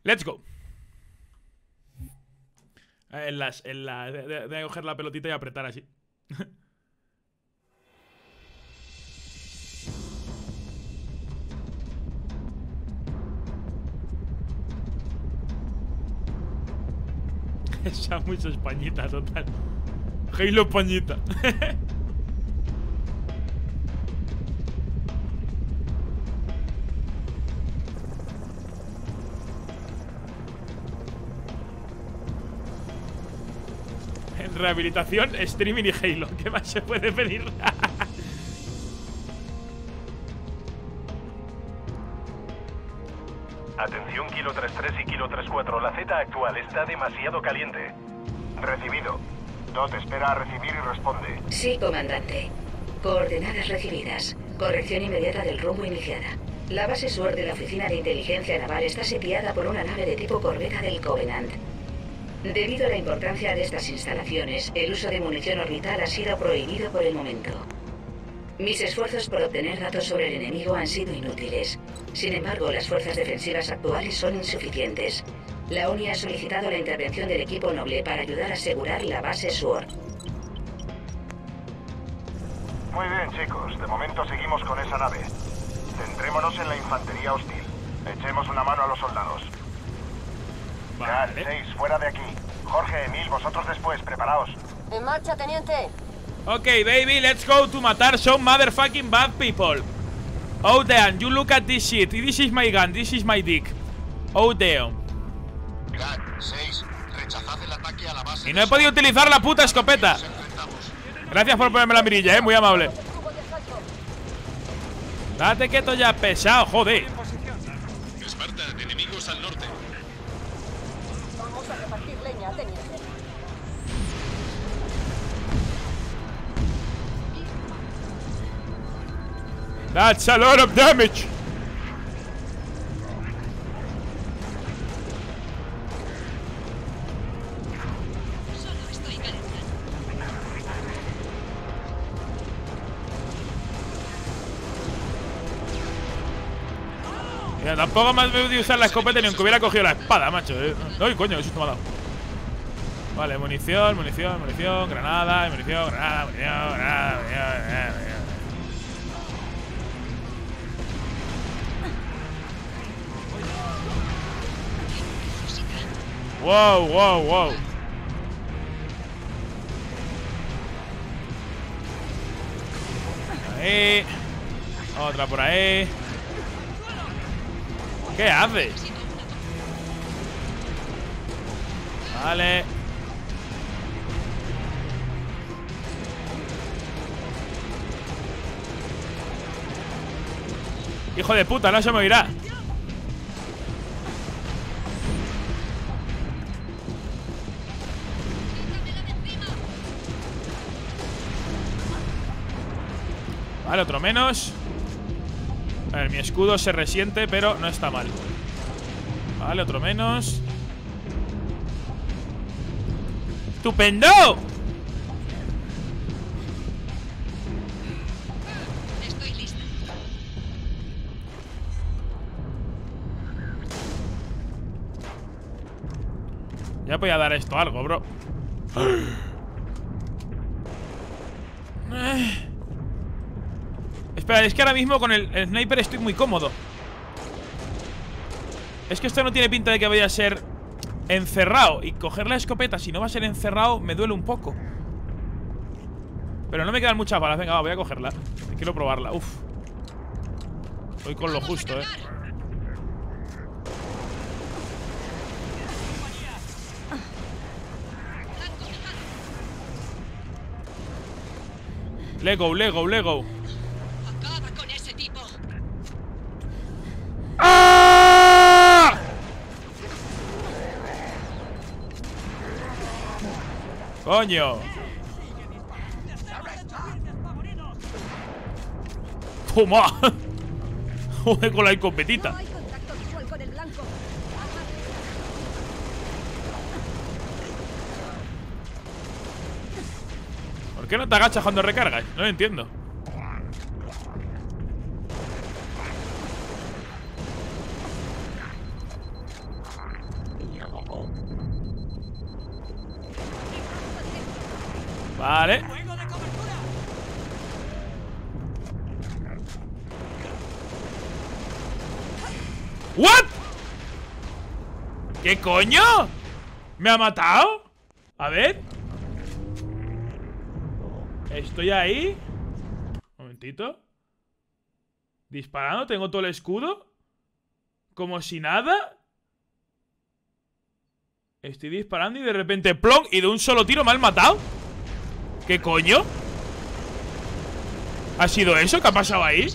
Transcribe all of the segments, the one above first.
Let's go. De coger la pelotita y apretar así. Esa mucho Españita, total. Halo Españita. En rehabilitación, streaming y Halo. ¿Qué más se puede pedir? Atención Kilo 33 y Kilo 34, la Z actual está demasiado caliente. Recibido. Dot espera a recibir y responde. Sí, comandante. Coordenadas recibidas. Corrección inmediata del rumbo iniciada. La base sur de la Oficina de Inteligencia Naval está sitiada por una nave de tipo corbeta del Covenant. Debido a la importancia de estas instalaciones, el uso de munición orbital ha sido prohibido por el momento. Mis esfuerzos por obtener datos sobre el enemigo han sido inútiles. Sin embargo, las fuerzas defensivas actuales son insuficientes. La ONI ha solicitado la intervención del equipo Noble para ayudar a asegurar la base SWORD. Muy bien, chicos. De momento seguimos con esa nave. Centrémonos en la infantería hostil. Echemos una mano a los soldados. Cal, 6, fuera de aquí. Jorge, Emil, vosotros después. Preparaos. En marcha, teniente. Ok, baby, let's go to matar some motherfucking bad people. Oh, damn, you look at this shit. This is my gun, this is my dick. Oh, damn. Cat 6, rechazad el ataque a la base. Y no he podido utilizar la puta escopeta. Gracias por ponerme la mirilla, muy amable. Date quieto ya, pesado, joder. Esparta, enemigos al norte. Vamos a repartir leña, teniente. That's a lot of damage. Mira, tampoco más me voy a usar la escopeta ni aunque hubiera cogido la espada, macho. Ay, coño, eso me ha dado. Vale, munición, munición, munición, granada, munición, granada, munición, granada, munición. Wow, wow, wow. Ahí. Otra por ahí. ¿Qué haces? Vale. Hijo de puta, no se me oirá. Vale, otro menos. A ver, mi escudo se resiente, pero no está mal. Vale, otro menos. ¡Estupendo! Estoy lista. Ya podía dar esto algo, bro. Espera, es que ahora mismo con el sniper estoy muy cómodo. Es que esto no tiene pinta de que vaya a ser encerrado. Y coger la escopeta, si no va a ser encerrado, me duele un poco. Pero no me quedan muchas balas. Venga, va, voy a cogerla. Quiero probarla, uf. Voy con lo justo, Lego, Lego, Lego. Acaba con ese tipo. ¡Ah! ¡Coño! ¡Toma! Joder, con la escopetita. No hay contacto visual con el blanco. ¿Por qué no te agachas cuando recargas? No lo entiendo. Vale. ¿What? ¿Qué coño? ¿Me ha matado? A ver. Estoy ahí. Un momentito. Disparando, tengo todo el escudo. Como si nada. Estoy disparando y de repente plom. Y de un solo tiro me han matado. ¿Qué coño? ¿Ha sido eso? ¿Qué ha pasado ahí?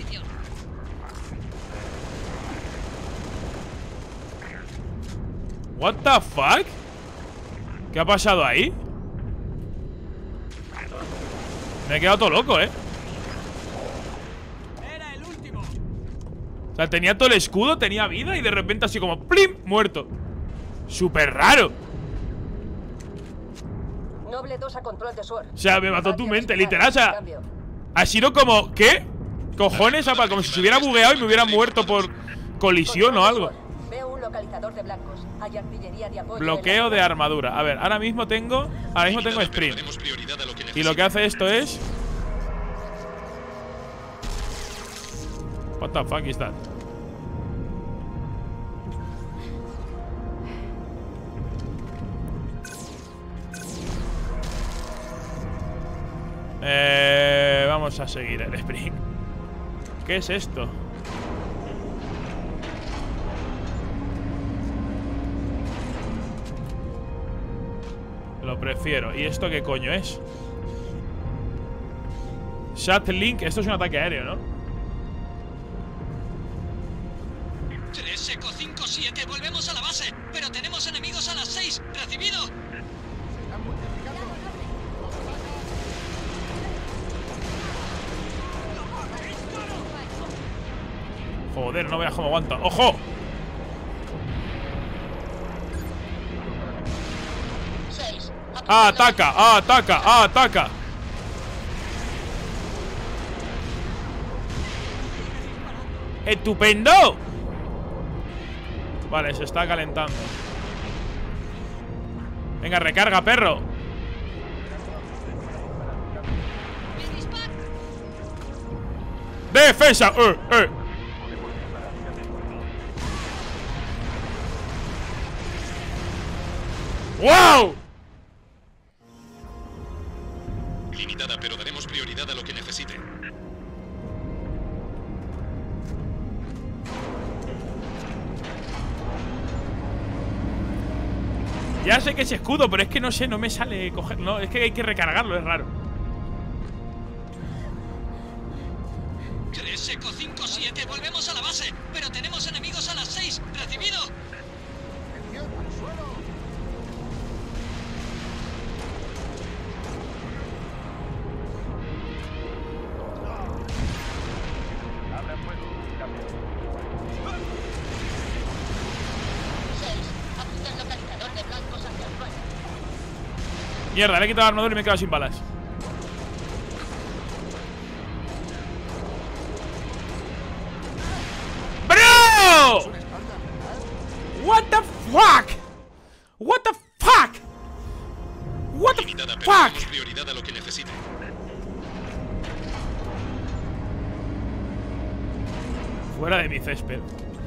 What the fuck? ¿Qué ha pasado ahí? Me he quedado todo loco, Era el último. O sea, tenía todo el escudo, tenía vida y de repente así como ¡plim! Muerto. Súper raro. Noble 2 a control de Sword. O sea, me mató tu mente, literal. O sea, ha sido como ¿qué? Cojones, apa, como si se hubiera bugueado y me hubiera muerto por colisión o algo. Veo un localizador de blancos. Hay artillería de apoyo. Bloqueo de armadura. A ver, ahora mismo tengo sprint. Y lo que hace esto es... What the fuck is that? Vamos a seguir el sprint. ¿Qué es esto? Lo prefiero. ¿Y esto qué coño es? Shatlink. Esto es un ataque aéreo, ¿no? 3 Eco 5-7, volvemos a la base. Pero tenemos enemigos a las 6. ¡Recibido! Joder, no veas cómo aguanta. ¡Ojo! ¡Ataca! ¡Ataca! ¡Ataca! ¡Estupendo! Vale, se está calentando. Venga, recarga, perro. ¡Defensa! ¡Wow! Limitada, pero daremos prioridad a lo que necesite. Ya sé que es escudo, pero es que no sé, no me sale coger. No, es que hay que recargarlo, es raro. 3 Eco 5-7, volvemos a la base. Pero tenemos enemigos a las 6. ¡Recibido! Mierda, le he quitado la armadura y me he quedado sin balas. ¡Bro! What the fuck? What the fuck? What the Limitada, pero fuck? daremos prioridad a lo que necesite. Fuera de mi césped.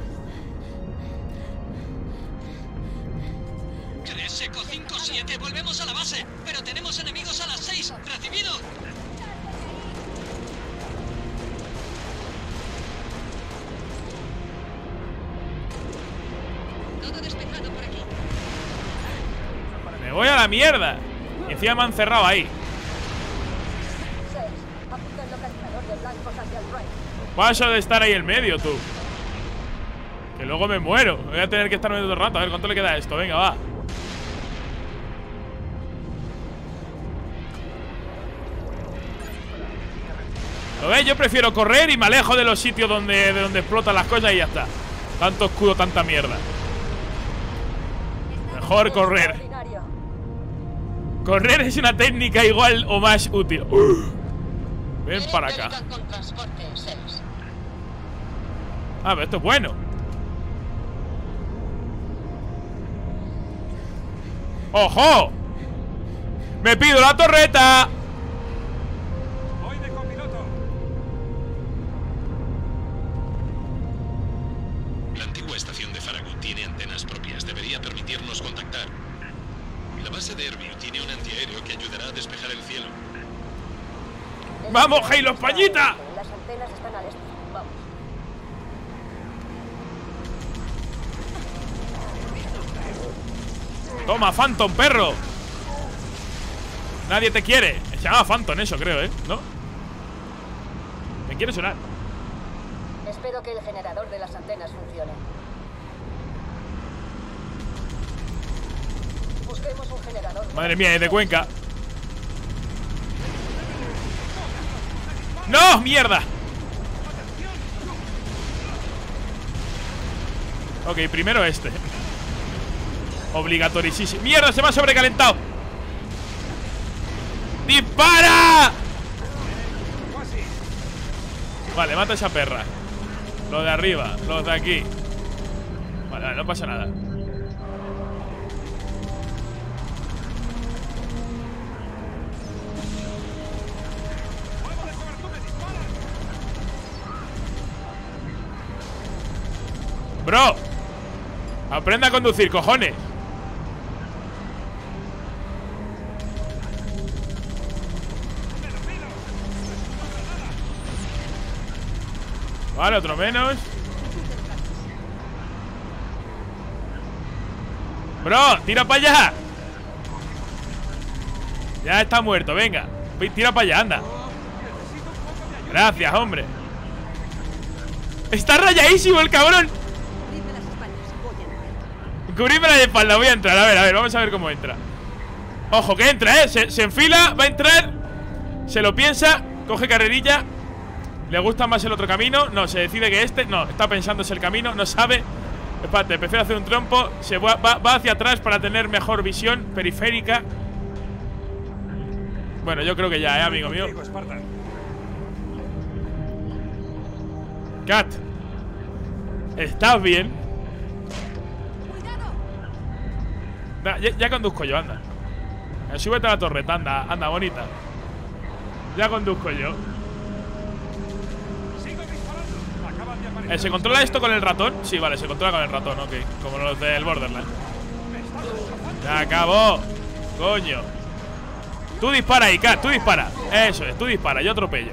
3 Eco 5-7, volvemos a la base. Pero tenemos enemigos a las 6. ¡Recibido! Todo despejado por aquí. Me voy a la mierda. Y encima me han cerrado ahí. 6. Apunta el localizador de blancos hacia el right. Paso de estar ahí en medio, tú. Que luego me muero. Voy a tener que estar medio todo el rato. A ver, ¿cuánto le queda a esto? Venga, va. ¿Lo ves? Yo prefiero correr y me alejo de los sitios de donde explotan las cosas y ya está. Tanto escudo, tanta mierda. Mejor correr. Extraordinario. Correr es una técnica igual o más útil. Ven para acá. Con transporte 6. Ah, pero esto es bueno. ¡Ojo! ¡Me pido la torreta! permitirnos contactar. La base de Erbil tiene un antiaéreo que ayudará a despejar el cielo. ¡Vamos, Halo Españita! Las antenas están al este. Vamos. Toma, Phantom, perro. Nadie te quiere. Se llama Phantom eso, creo, ¿no? Me quiere sonar. Espero que el generador de las antenas funcione. Busquemos un generador. Madre mía, es de Cuenca. ¡No! ¡Mierda! Ok, primero este. Obligatorísimo. ¡Mierda! Se me ha sobrecalentado. ¡Dispara! Vale, mata a esa perra. Los de arriba, los de aquí. Vale, vale, no pasa nada. Bro, aprenda a conducir, cojones. Vale, otro menos. Bro, tira para allá. Ya está muerto, venga. Tira para allá, anda. Gracias, hombre. Está rayadísimo el cabrón. Cubrirme la espalda, voy a entrar, a ver, vamos a ver cómo entra. Ojo, que entra, se enfila, va a entrar. Se lo piensa, coge carrerilla. Le gusta más el otro camino. No, se decide que este, no, está pensándose el camino. No sabe, espérate, prefiere hacer un trompo. Se va hacia atrás para tener mejor visión periférica. Bueno, yo creo que ya, amigo mío. Kat, ¿estás bien? Ya conduzco yo, anda. Súbete a la torreta, anda, bonita. Ya conduzco yo. ¿Se controla esto con el ratón? Sí, vale, se controla con el ratón, ok. Como los del Borderlands. Ya acabó. Coño. Tú dispara ahí, Kat, tú dispara. Eso es, tú dispara, yo atropello.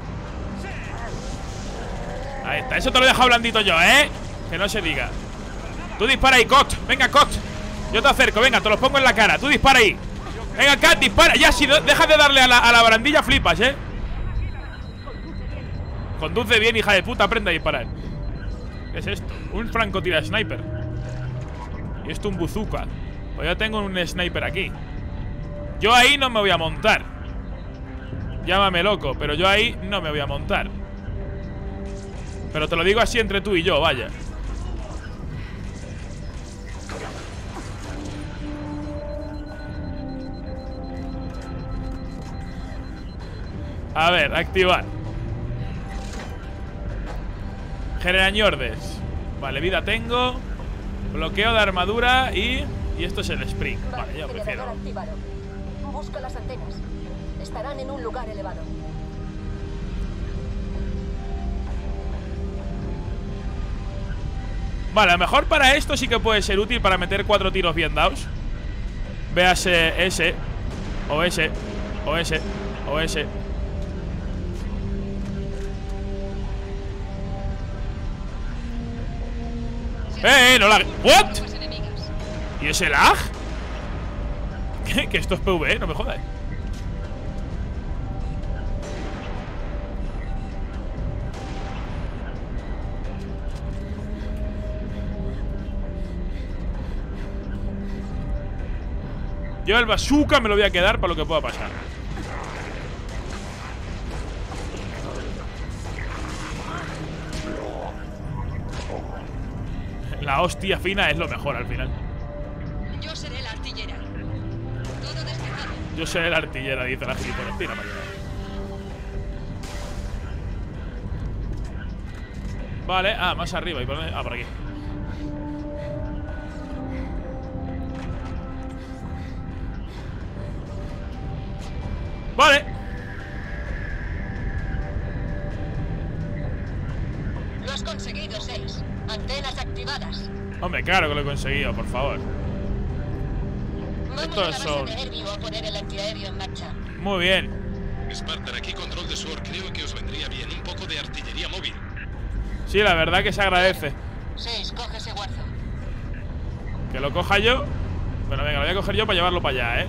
Ahí está, eso te lo he dejado blandito yo, que no se diga. Tú dispara ahí, Cot. Venga, Cot. Yo te acerco, venga, te los pongo en la cara. Tú dispara ahí. Venga, Kat, dispara. Ya, si no, dejas de darle a la barandilla, flipas, Conduce bien, hija de puta, aprende a disparar. ¿Qué es esto? Un francotira sniper. Y esto un bazooka. Pues yo tengo un sniper aquí. Yo ahí no me voy a montar. Llámame loco, pero yo ahí no me voy a montar. Pero te lo digo así entre tú y yo, vaya. A ver, activar. Generañordes. Vale, vida tengo. Bloqueo de armadura y esto es el sprint. Vale, yo prefiero. Busca las antenas. Estarán en un lugar elevado. Vale, a lo mejor para esto sí que puede ser útil para meter 4 tiros bien dados. Véase ese. O ese. O ese. O ese. No lag. ¿What? ¿Y ese lag? ¿Qué? ¿Que esto es PvE? No me jodas. Yo el bazooka me lo voy a quedar para lo que pueda pasar. La hostia fina es lo mejor al final. Yo seré la artillera. Todo despejado. Yo seré la artillera, dice la gilipollas. Tira para allá. Vale, más arriba. ¿Y por dónde? Por aquí. Vale. Lo has conseguido, 6. Antenas activadas. Hombre, claro que lo he conseguido, por favor. Estos son... a poner el antiaéreo en marcha. Muy bien. Spartan, aquí control de SWORD. Creo que os vendría bien un poco de artillería móvil. Sí, la verdad que se agradece. 6, coge ese Warzone. Que lo coja yo. Bueno, venga, lo voy a coger yo para llevarlo para allá,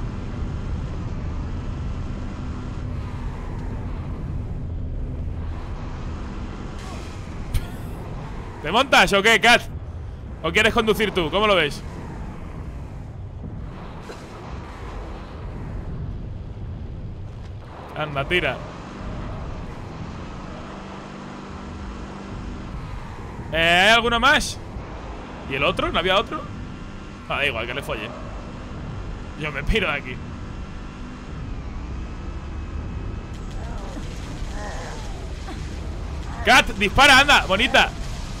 ¿Te montas o qué, Kat? ¿O quieres conducir tú? ¿Cómo lo ves? Anda, tira. ¿Hay alguno más? ¿Y el otro? ¿No había otro? Ah, da igual, que le follen. Yo me piro de aquí. Kat, dispara, anda, bonita.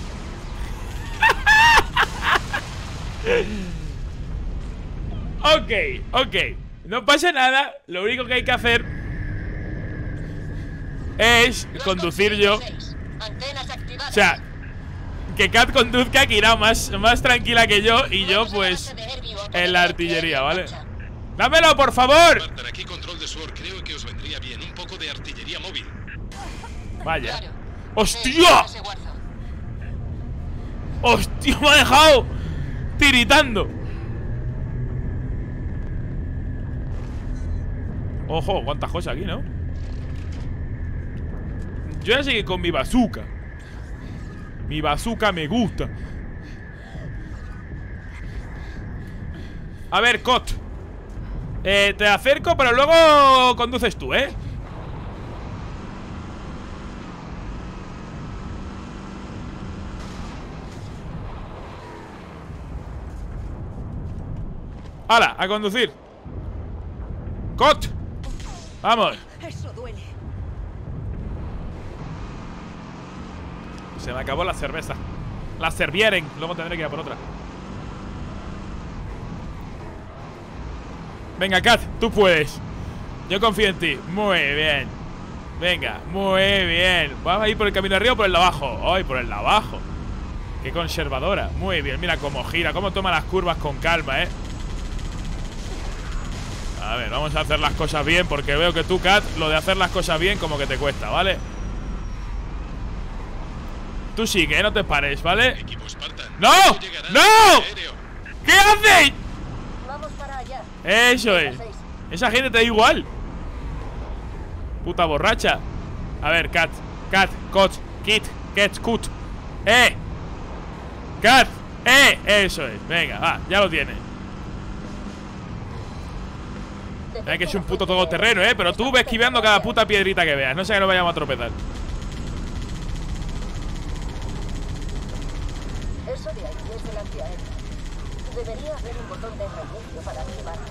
Ok. No pasa nada. Lo único que hay que hacer es conducir yo. O sea, que Kat conduzca, que irá más tranquila que yo. Y yo, pues, en la artillería, ¿vale? ¡Dámelo, por favor! Spartan, aquí control de SWORD. Creo que os vendría bien un poco de artillería móvil. Vaya. ¡Hostia! ¡Hostia! Me ha dejado tiritando. Ojo, cuántas cosas aquí, ¿no? Yo ya seguí con mi bazooka. Mi bazooka me gusta. A ver, Cot, te acerco, pero luego conduces tú, ¿eh? ¡Hala! A conducir. ¡Cot! ¡Vamos! Eso duele. Se me acabó la cerveza. La servieren. Luego tendré que ir a por otra. Venga, Kat, tú puedes. Yo confío en ti. Muy bien. Venga, muy bien. ¿Vamos a ir por el camino de arriba o por el de abajo? ¡Ay, por el de abajo! ¡Qué conservadora! Muy bien, mira cómo gira, cómo toma las curvas con calma, ¿eh? A ver, vamos a hacer las cosas bien, porque veo que tú, Kat, lo de hacer las cosas bien como que te cuesta, ¿vale? Tú sigue, no te pares, ¿vale? Equipo Spartan. ¡No! ¡No! ¿Qué hacéis? Vamos para allá. Eso es. Esa gente te da igual. Puta borracha. A ver, Kat, Cot, Kit, Cut. Kat, eso es. Venga, va, ya lo tiene. Es que es un puto todoterreno, pero tú ves esquiveando cada puta piedrita que veas. No sé que no vayamos a tropezar. Eso de ahí es el antiaéreo. Debería haber un botón de reinicio para activarlo.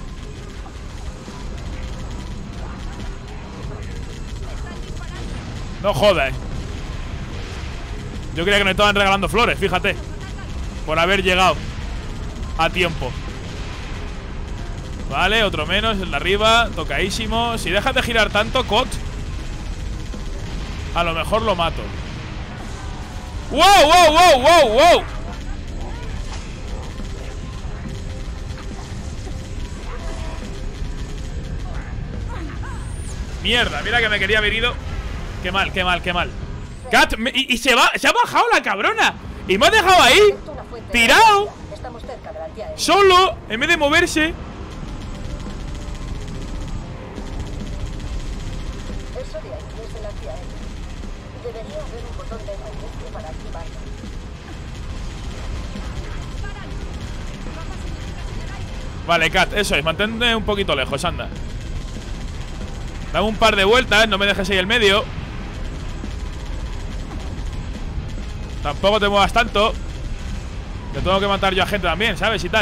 No jodas. Yo creía que nos estaban regalando flores, fíjate. Por haber llegado a tiempo. Vale, otro menos, el de arriba. Tocadísimo. Si dejas de girar tanto, Cot, a lo mejor lo mato. ¡Wow! Mierda, mira que me quería haber ido. Qué mal. Kat, y se ha bajado la cabrona. Y me ha dejado ahí, tirado, Estamos cerca del antiaéreo. solo, en vez de moverse. Eso de ahí es el antiaéreo. Debería haber un botón de reinicio para activarlo. Vale, Kat, eso es, mantente un poquito lejos, anda. Dame un par de vueltas, no me dejes ahí el medio. Tampoco te muevas tanto. Que tengo que matar yo a gente también, ¿sabes? Y tal.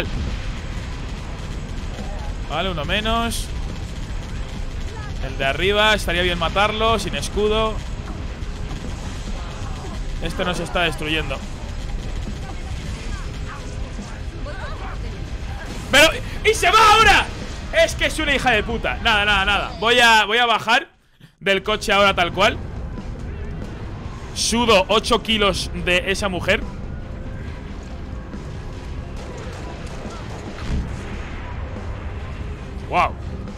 Vale, uno menos. El de arriba, estaría bien matarlo, sin escudo. Este nos está destruyendo. ¡Pero! ¡Y se va ahora! Es que es una hija de puta. Nada. Voy a bajar del coche ahora tal cual. Sudo 8 kilos de esa mujer. Wow.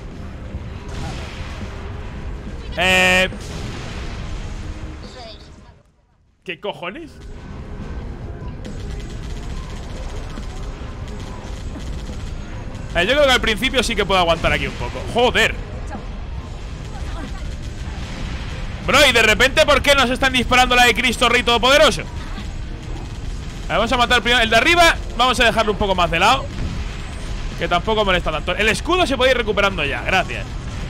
¿Qué cojones? Yo creo que al principio sí que puedo aguantar aquí un poco. ¡Joder! Bro, y de repente, ¿por qué nos están disparando la de Cristo Rey Todopoderoso? Vamos a matar primero el de arriba. Vamos a dejarlo un poco más de lado, que tampoco molesta tanto. El escudo se puede ir recuperando ya, gracias.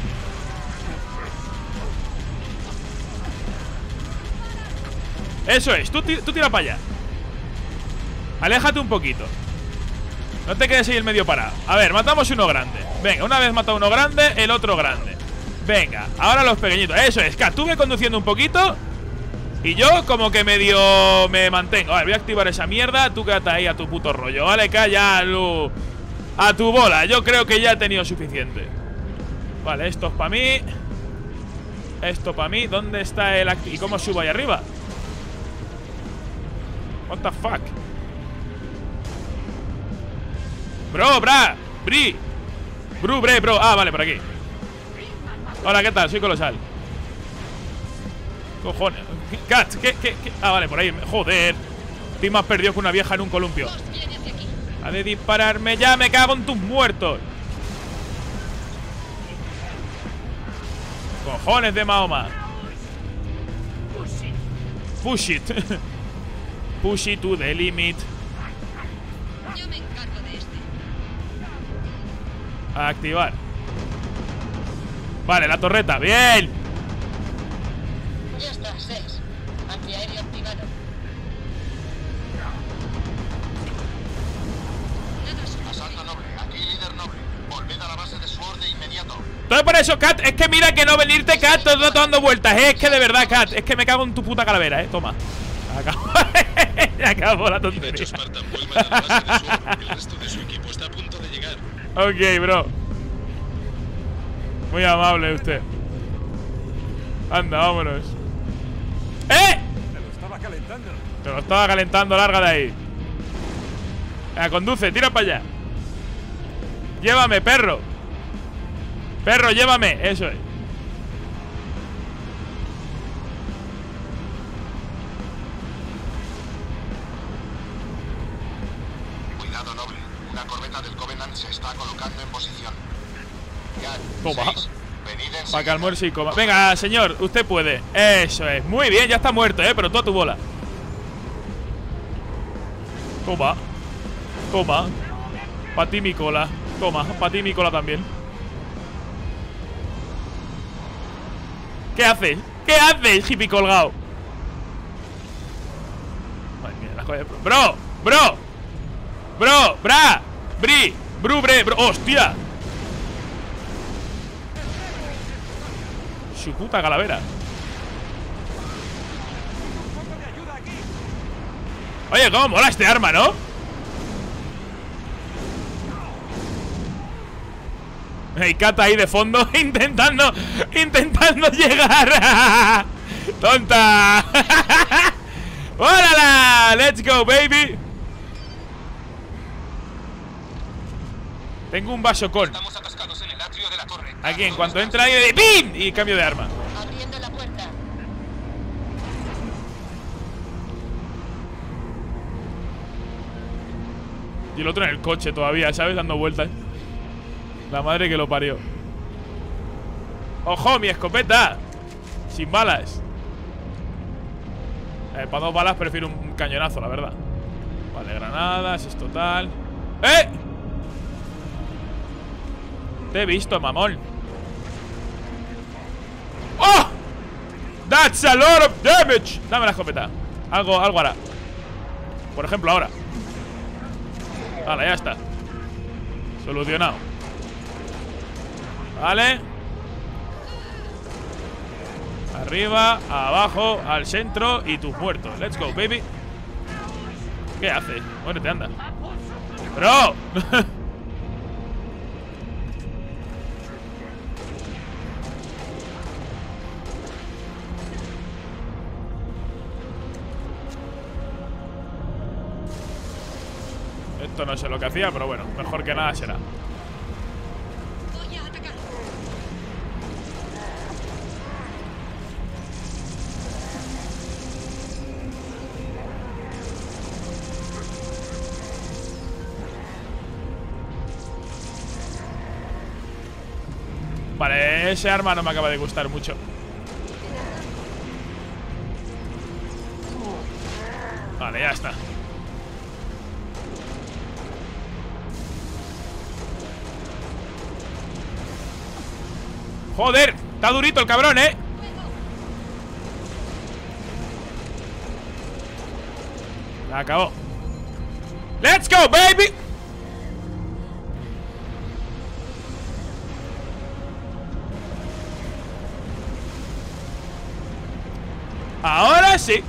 Eso es, tú tira para allá. Aléjate un poquito. No te quedes ahí en medio parado. A ver, matamos uno grande. Venga, una vez matado uno grande, el otro grande. Venga, ahora los pequeñitos. Eso es, Kat, tú ve conduciendo un poquito y yo como que medio me mantengo. A ver, voy a activar esa mierda. Tú quédate ahí a tu puto rollo. Vale, calla a tu bola. Yo creo que ya he tenido suficiente. Vale, esto es para mí. Esto para mí. ¿Dónde está el ¿y cómo subo ahí arriba? What the fuck. Bro, bro. Ah, vale, por aquí. Hola, ¿qué tal? Soy Colosal. Cojones. Kat, ¿qué? Ah, vale, por ahí. Joder. Estoy más perdido que una vieja en un columpio. Ha de dispararme ya, me cago en tus muertos. Cojones de Mahoma. Push it. Push it to the limit. Yo me encargo de este. A activar. Vale, la torreta, bien. Ya está, 6. Antiaéreo activado. Asalto noble, aquí líder noble. Volved a la base de Sword de inmediato. Todo por eso, Kat, es que mira que no venirte, Kat, todo dando vueltas, Es que de verdad, Kat, es que me cago en tu puta calavera, Toma. Acabó la tontería. De hecho, Spartan vuelve a la base de Sword. El resto de su equipo está a punto de llegar. Ok, bro. Muy amable usted. Anda, vámonos. ¡Eh! Te lo estaba calentando, larga de ahí. Venga, conduce, tira para allá. Llévame, perro. Perro, llévame, eso es. Cuidado, noble. Una corbeta del Covenant se está colocando en posición. Toma. Venid enseguida. Para que almuerce y coma. Venga, señor, usted puede. Eso es. Muy bien, ya está muerto, pero tú a tu bola. Toma. Toma. Para ti mi cola. Toma, para ti mi cola también. ¿Qué haces? ¿Qué haces, hippie colgado? Madre mía, la joya. Bro. ¡Hostia! Su puta calavera. Oye, cómo mola este arma, ¿no? Hey, Kat ahí de fondo intentando llegar. ¡Tonta! ¡Órala! ¡Let's go, baby! Tengo un vaso con. Estamos atascados en el atrio de la torre. Aquí, en cuanto entra ahí de ¡pim! Y cambio de arma. Abriendo la puerta. Y el otro en el coche todavía, ¿sabes? Dando vueltas. La madre que lo parió. ¡Ojo, mi escopeta! Sin balas. Para 2 balas prefiero un cañonazo, la verdad. Vale, granadas, es total. ¡Eh! Te he visto, mamón. ¡Oh! That's a lot of damage. Dame la escopeta. Algo hará. Por ejemplo, ahora. Vale, ya está. Solucionado. Vale. Arriba, abajo, al centro y tus muertos. Let's go, baby. ¿Qué haces? ¿Dónde te anda? ¡Bro! Esto no sé lo que hacía, pero bueno, mejor que nada será. Voy Vale, ese arma no me acaba de gustar mucho. Vale, ya está. Joder, está durito el cabrón, Acabó. ¡Let's go, baby! Ahora sí.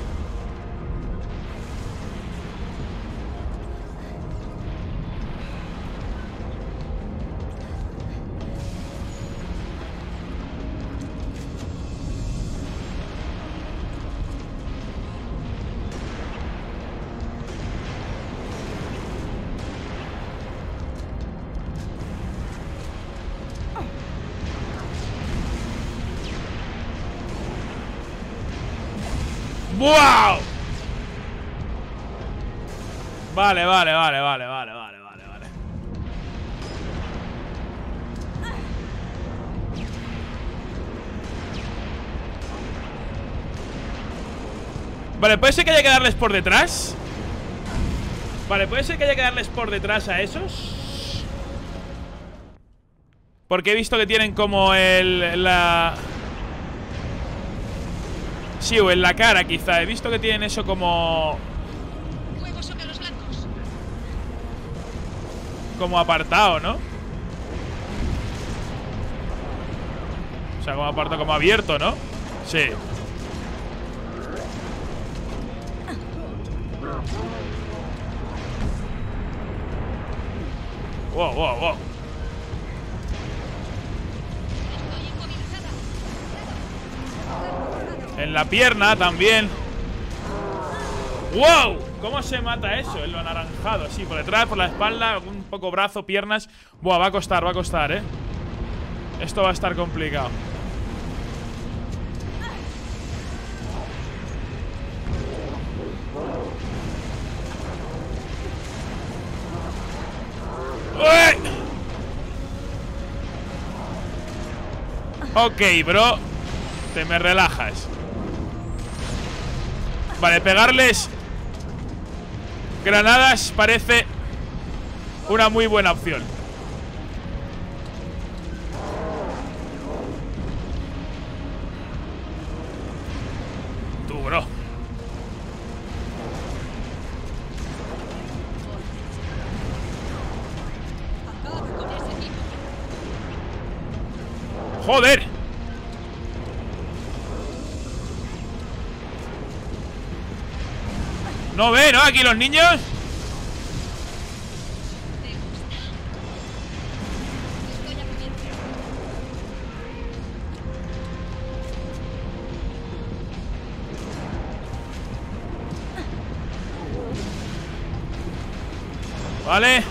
¡Wow! Vale. Vale, puede ser que haya que darles por detrás. Vale, puede ser que haya que darles por detrás a esos. Porque he visto que tienen como sí, o en la cara quizá. He visto que tienen eso como... Fuego sobre los blancos. Como apartado, ¿no? O sea, como apartado, como abierto, ¿no? Sí. Wow. En la pierna también. ¡Wow! ¿Cómo se mata eso? En lo anaranjado, así, por detrás, por la espalda, un poco brazo, piernas. Buah, va a costar, Esto va a estar complicado. ¡Uy! Ok, bro. Te me relajas. Vale, pegarles granadas parece una muy buena opción. Tú, bro. ¡Joder! ¿No ve, no? Aquí los niños. Vale.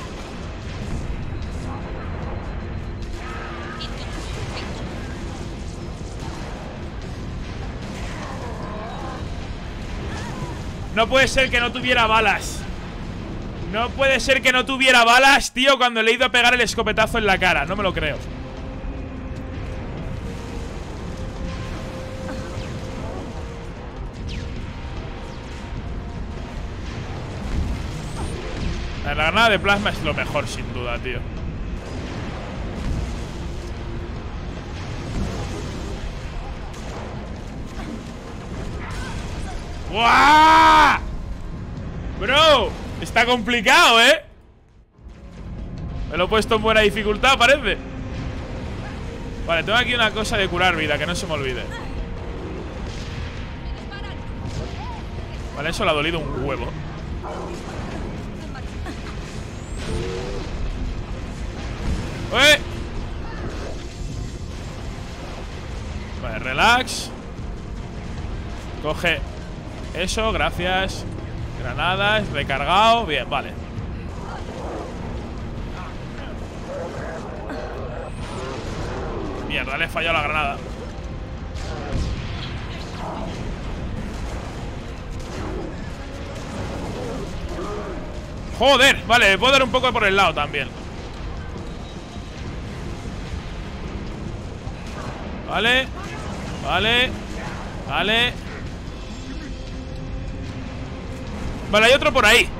No puede ser que no tuviera balas. No puede ser que no tuviera balas, tío, cuando le he ido a pegar el escopetazo en la cara. No me lo creo. La granada de plasma es lo mejor, sin duda, tío. ¡Guau! Bro, está complicado, Me lo he puesto en buena dificultad, parece. Vale, tengo aquí una cosa de curar vida, que no se me olvide. Vale, eso le ha dolido un huevo. ¡Eh! Vale, relax. Coge eso, gracias. Granadas, recargado. Bien, vale. Mierda, le he fallado la granada. Joder, vale, puedo dar un poco por el lado también. Vale. Vale. Vale. Vale, hay otro por ahí.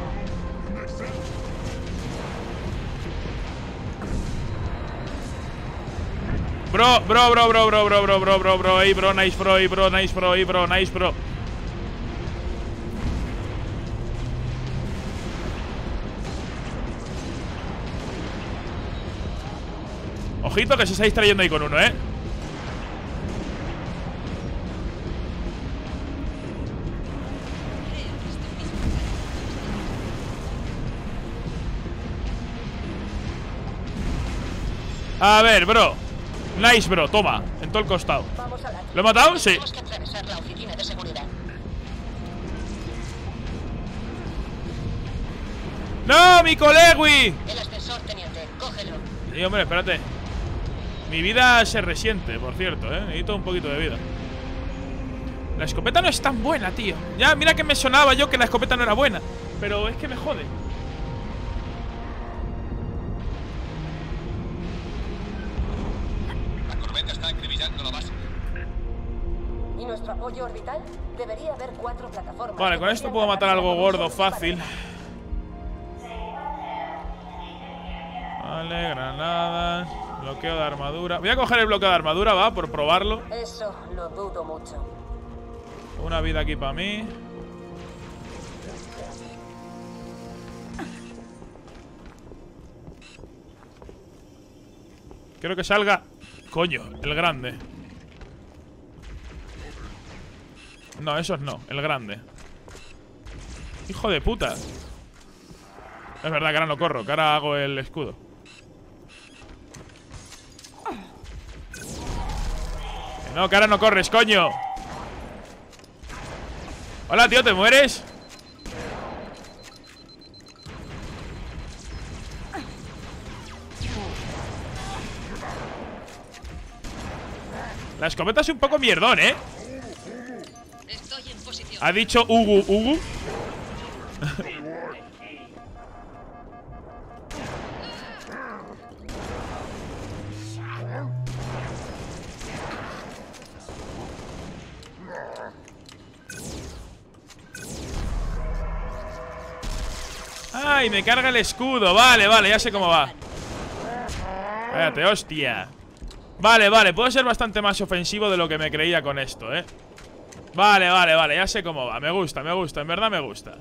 Bro, ey, bro, nice, bro, ey, bro, nice, bro, ey, bro, nice, bro. Ojito que se está distrayendo ahí con uno, A ver, bro. Nice, bro, toma, en todo el costado. ¿Lo he matado? Sí. Tenemos que atravesar la oficina de seguridad. ¡No, mi colegui! El ascensor, teniente, cógelo. Y hombre, espérate. Mi vida se resiente, por cierto, necesito un poquito de vida. La escopeta no es tan buena, tío. Ya, mira que me sonaba yo que la escopeta no era buena, pero es que me jode. Está acribillando la base. ¿Y nuestro apoyo orbital? Debería haber 4 plataformas. Vale, con esto puedo matar algo gordo fácil. Vale, granadas. Bloqueo de armadura. Voy a coger el bloqueo de armadura, va, por probarlo. Eso lo dudo mucho. Una vida aquí para mí. Quiero que salga. Coño, el grande. No, esos no, el grande. Hijo de puta. Es verdad que ahora no corro, que ahora hago el escudo. No, que ahora no corres, coño. Hola, tío, ¿te mueres? La escopeta es un poco mierdón, Estoy en posición. Ha dicho Ugu, Ugu. Ay, me carga el escudo. Vale, vale, ya sé cómo va. Cállate, hostia. Vale, vale, puedo ser bastante más ofensivo de lo que me creía con esto, Vale, vale, vale, ya sé cómo va. Me gusta, en verdad me gusta.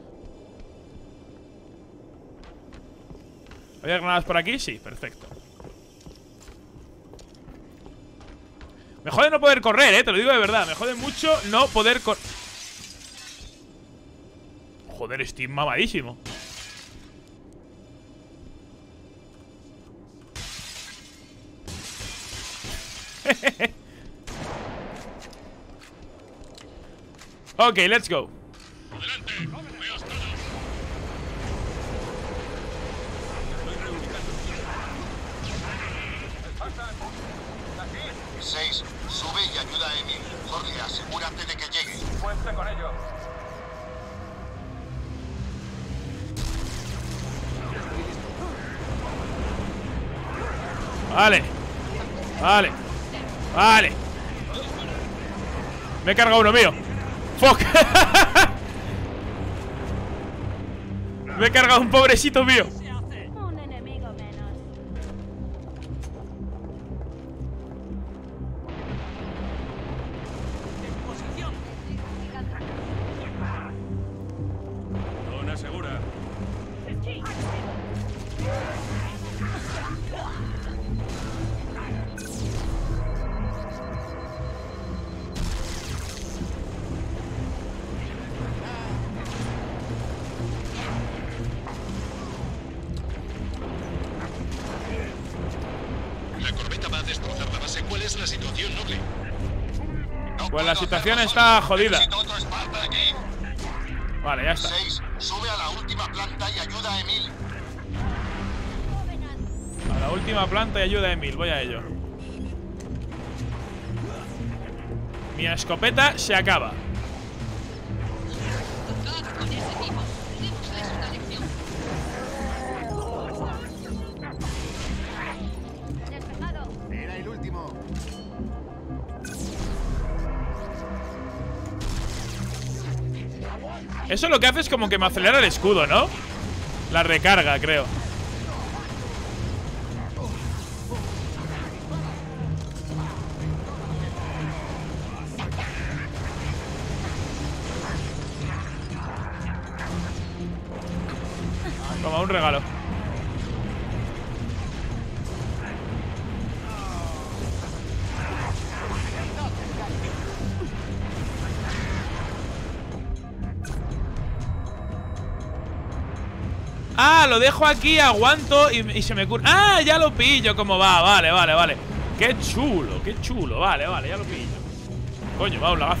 ¿Había granadas por aquí? Sí, perfecto. Me jode no poder correr, te lo digo de verdad. Me jode mucho no poder correr. Joder, estoy mamadísimo. Ok, let's go. Adelante, veas todo. 6, sube y ayuda a Emil. Jorge, asegúrate de que llegue. Cuente con ello. Vale. Vale. Vale. Me he cargado uno mío. Fuck. Me he cargado un pobrecito mío. Un enemigo menos. En posición. Zona segura. La corbeta va a destrozar la base. ¿Cuál es la situación, Noble? Pues la situación está jodida. Necesito otro Spartan aquí. Vale, ya está. 6, sube a la última planta y ayuda a Emil. A la última planta y ayuda a Emil. Voy a ello. Mi escopeta se acaba. Tocad con ese tipo. Démosles una lección. Despejado. Era el último. Eso lo que hace es como que me acelera el escudo, ¿no? La recarga, creo. Toma, un regalo. Ah, lo dejo aquí, aguanto y se me cura. Ah, ya lo pillo cómo va. Vale, vale, vale. Qué chulo, qué chulo. Vale, vale, ya lo pillo. Coño, va un lagazo.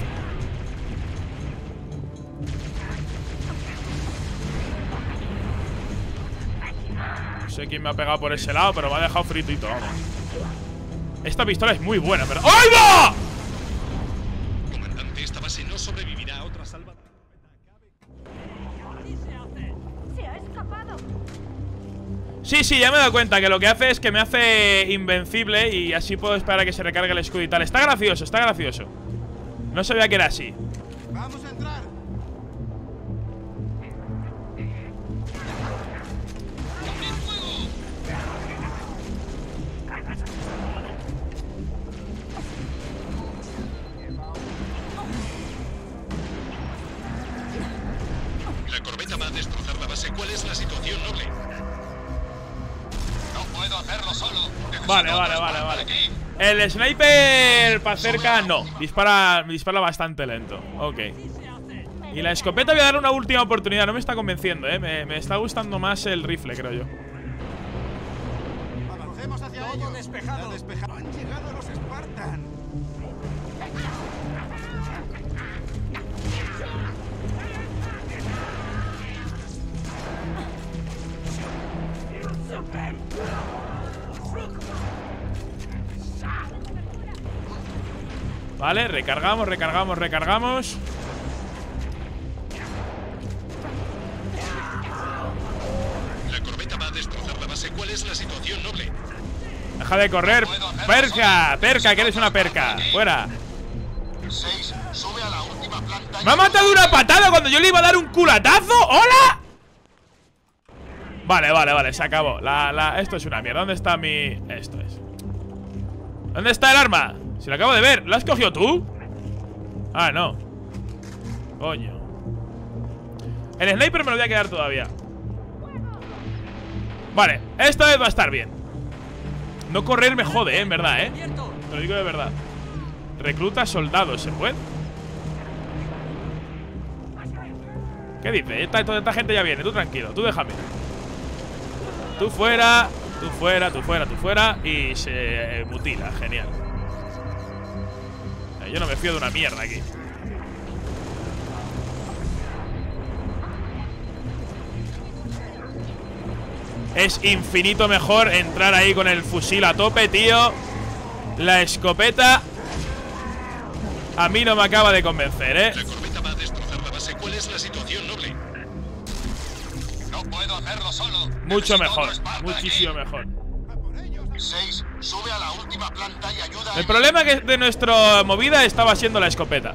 No sé quién me ha pegado por ese lado, pero me ha dejado fritito, vamos. Esta pistola es muy buena, pero... ¡Ay, va! Comandante, esta base no sobrevivirá a otra salva. ¡Se ha escapado! Sí, sí, ya me he dado cuenta que lo que hace es que me hace invencible y así puedo esperar a que se recargue el escudo y tal. Está gracioso, está gracioso. No sabía que era así. Vamos a entrar. La corbeta va a destrozar la base. ¿Cuál es la situación, noble? No puedo hacerlo solo. Vale, vale, vale, vale. El sniper para cerca no. Dispara bastante lento. Ok. Y la escopeta voy a dar una última oportunidad. No me está convenciendo, me está gustando más el rifle, creo yo. Avancemos hacia ellos. Despejado. Han llegado los Spartan. Vale, recargamos, recargamos, recargamos. La corbeta va a destrozar la base. ¿Cuál es la situación, noble? Deja de correr. Perca, perca, que eres una perca. Fuera. 6, sube a la última planta. Me ha matado una patada cuando yo le iba a dar un culatazo. ¡Hola! Vale, vale, vale, se acabó. Esto es una mierda. ¿Dónde está mi...? Esto es. ¿Dónde está el arma? Si lo acabo de ver. ¿Lo has cogido tú? Ah, no. Coño. El sniper me lo voy a quedar todavía. Vale, esta vez va a estar bien. No correr me jode, en verdad, Te lo digo de verdad. Recluta soldados, ¿se puede? ¿Qué dice? Esta gente ya viene, tú tranquilo, tú déjame. Tú fuera, tú fuera, tú fuera, tú fuera. Y se mutila, genial. Yo no me fío de una mierda aquí. Es infinito mejor entrar ahí con el fusil a tope, tío. La escopeta a mí no me acaba de convencer, La corbeta va a destrozar la base. ¿Cuál es la situación, noble? No puedo hacerlo solo. Mucho mejor, muchísimo mejor. 6, sube a la última planta y ayuda a... El problema que de nuestra movida estaba siendo la escopeta.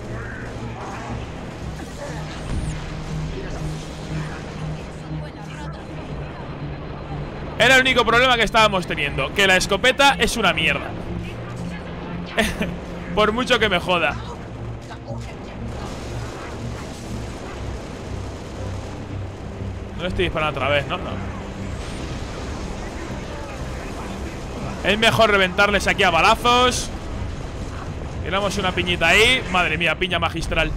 Era el único problema que estábamos teniendo, que la escopeta es una mierda. Por mucho que me joda. No le estoy disparando otra vez, ¿no? No. Es mejor reventarles aquí a balazos. Tiramos una piñita ahí. Madre mía, piña magistral.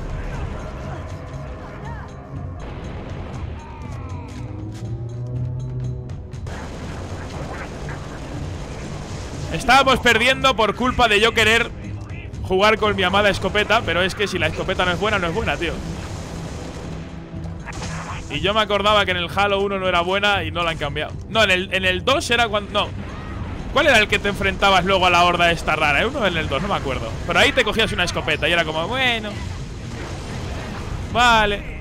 Estábamos perdiendo por culpa de yo querer jugar con mi amada escopeta. Pero es que si la escopeta no es buena, tío. Y yo me acordaba que en el Halo 1 no era buena y no la han cambiado. No, en el 2 era cuando... No. ¿Cuál era el que te enfrentabas luego a la horda esta rara? Uno en el 2, no me acuerdo. Pero ahí te cogías una escopeta y era como, bueno, vale.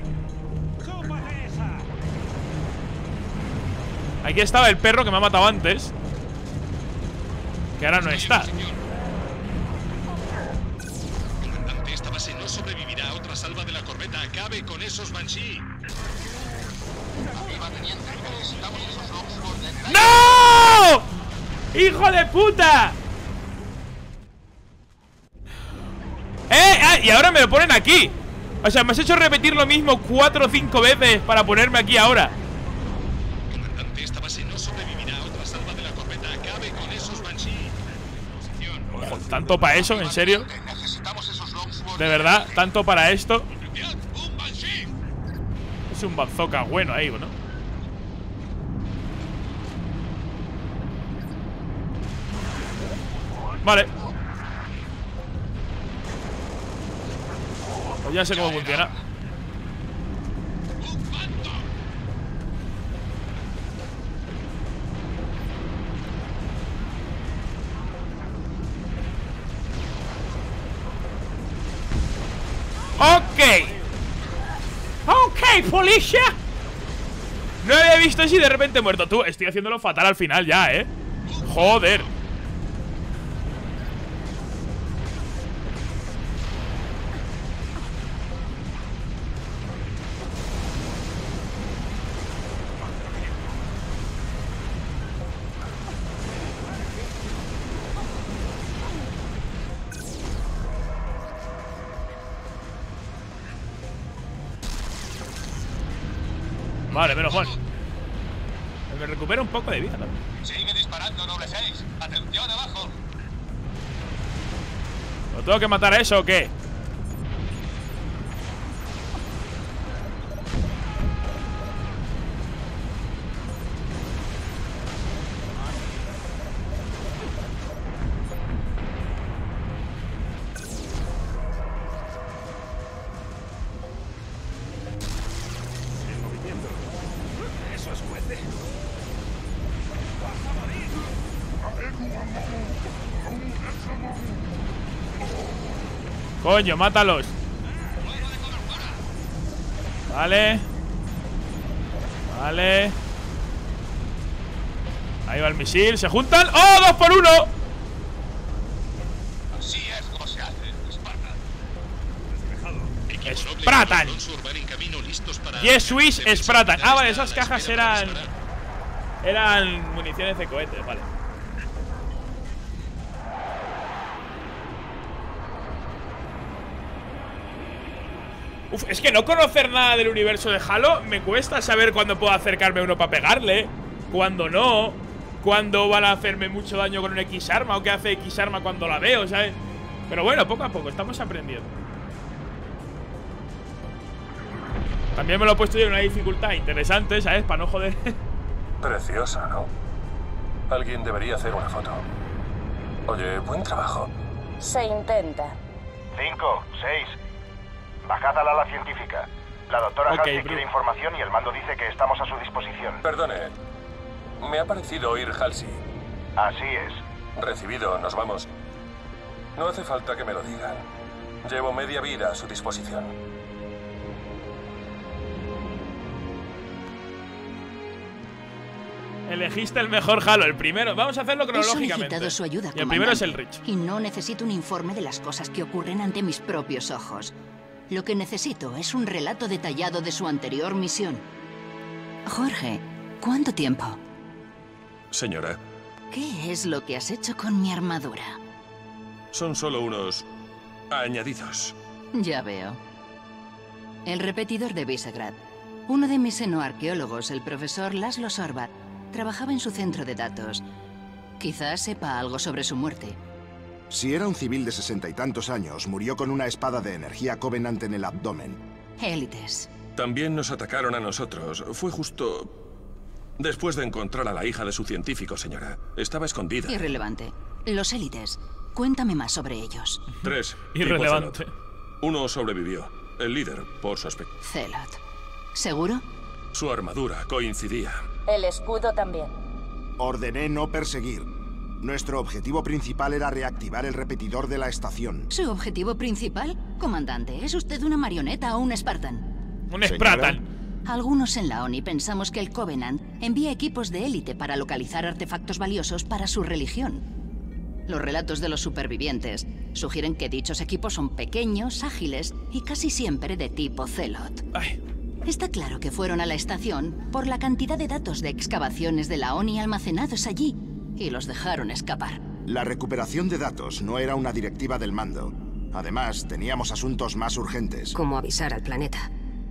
Aquí estaba el perro que me ha matado antes, que ahora no está. Comandante, esta base no sobrevivirá a otras salva de la corbeta acabe con esos Banshee. Arriba, teniente. Necesitamos esos Roxford en el aire. ¡No! ¡Hijo de puta! Y ahora me lo ponen aquí. O sea, me has hecho repetir lo mismo 4 o 5 veces para ponerme aquí ahora. Comandante, esta base no sobrevivirá. Otra salva de la corbeta acabe con esos Banshee. Ojo, ¿tanto para eso? ¿En serio? Necesitamos esos Roxford. ¿De verdad? ¿Tanto para esto? ¡Un Banshee! Es un bazooka bueno ahí, ¿no? Vale. Pues ya sé cómo funciona. Ok, policía. No había visto así de repente muerto. Tú, estoy haciéndolo fatal al final ya, Joder. Vale, menos mal. Me recupera un poco de vida también. Sigue disparando, doble 6. Atención abajo. ¿Lo tengo que matar a eso o qué? Coño, mátalos. Vale. Vale. Ahí va el misil. ¿Se juntan? ¡Oh! ¡2 por 1! Así es como se hace, Spartan. ¡Spartan! Yes, Swiss, Spartan. Ah, vale, esas cajas eran municiones de cohete, vale. Uf, es que no conocer nada del universo de Halo me cuesta saber cuándo puedo acercarme a uno para pegarle, cuándo no, cuándo van a hacerme mucho daño con un X arma o qué hace X arma cuando la veo, ¿sabes? Pero bueno, poco a poco, estamos aprendiendo. También me lo he puesto yo en una dificultad interesante, ¿sabes? Para no joder. Preciosa, ¿no? Alguien debería hacer una foto. Oye, buen trabajo. Se intenta. 5, 6. Bajad al ala científica. La doctora Halsey quiere información y el mando dice que estamos a su disposición. Perdone. Me ha parecido oír Halsey. Así es. Recibido, nos vamos. No hace falta que me lo digan. Llevo media vida a su disposición. Elegiste el mejor Halo, el primero. Vamos a hacerlo cronológicamente. He solicitado su ayuda, y el primero es el Reach. Y no necesito un informe de las cosas que ocurren ante mis propios ojos. Lo que necesito es un relato detallado de su anterior misión. Jorge, ¿cuánto tiempo? Señora. ¿Qué es lo que has hecho con mi armadura? Son solo unos añadidos. Ya veo. El repetidor de Visegrad. Uno de mis xenoarqueólogos, el profesor Laszlo Sorbat, trabajaba en su centro de datos. Quizás sepa algo sobre su muerte. Si era un civil de 60 y tantos años, murió con una espada de energía Covenant en el abdomen. Élites. También nos atacaron a nosotros. Fue justo después de encontrar a la hija de su científico, señora. Estaba escondida. Irrelevante. Los élites. Cuéntame más sobre ellos. 3. Irrelevante. Uno sobrevivió. El líder, por su aspecto. Celot. ¿Seguro? Su armadura coincidía. El escudo también. Ordené no perseguir. Nuestro objetivo principal era reactivar el repetidor de la estación. ¿Su objetivo principal? Comandante, ¿es usted una marioneta o un Spartan? Un Spartan. Algunos en la ONI pensamos que el Covenant envía equipos de élite para localizar artefactos valiosos para su religión. Los relatos de los supervivientes sugieren que dichos equipos son pequeños, ágiles y casi siempre de tipo Zelot. Ay. Está claro que fueron a la estación por la cantidad de datos de excavaciones de la ONI almacenados allí y los dejaron escapar. La recuperación de datos no era una directiva del mando. Además, teníamos asuntos más urgentes. Como avisar al planeta.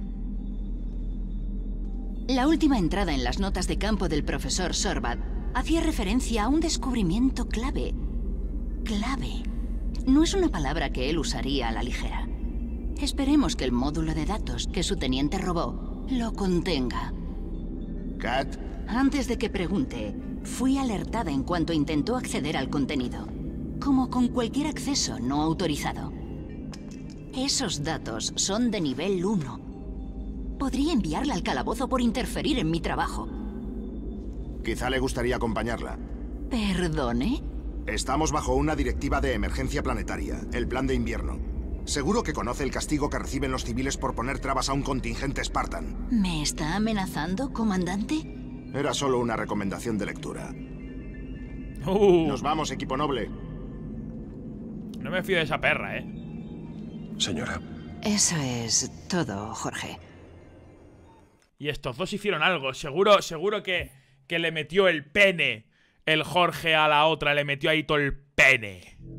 La última entrada en las notas de campo del profesor Sorbat hacía referencia a un descubrimiento clave. Clave. No es una palabra que él usaría a la ligera. Esperemos que el módulo de datos que su teniente robó lo contenga. Kat. Antes de que pregunte, fui alertada en cuanto intentó acceder al contenido, como con cualquier acceso no autorizado. Esos datos son de nivel 1. Podría enviarla al calabozo por interferir en mi trabajo. Quizá le gustaría acompañarla. ¿Perdone? Estamos bajo una directiva de emergencia planetaria, el Plan de Invierno. Seguro que conoce el castigo que reciben los civiles por poner trabas a un contingente Spartan. ¿Me está amenazando, comandante? Era solo una recomendación de lectura. Nos vamos, equipo noble. No me fío de esa perra, ¿eh? Señora. Eso es todo, Jorge. Y estos dos hicieron algo. Seguro que le metió el pene. El Jorge a la otra le metió ahí todo el pene.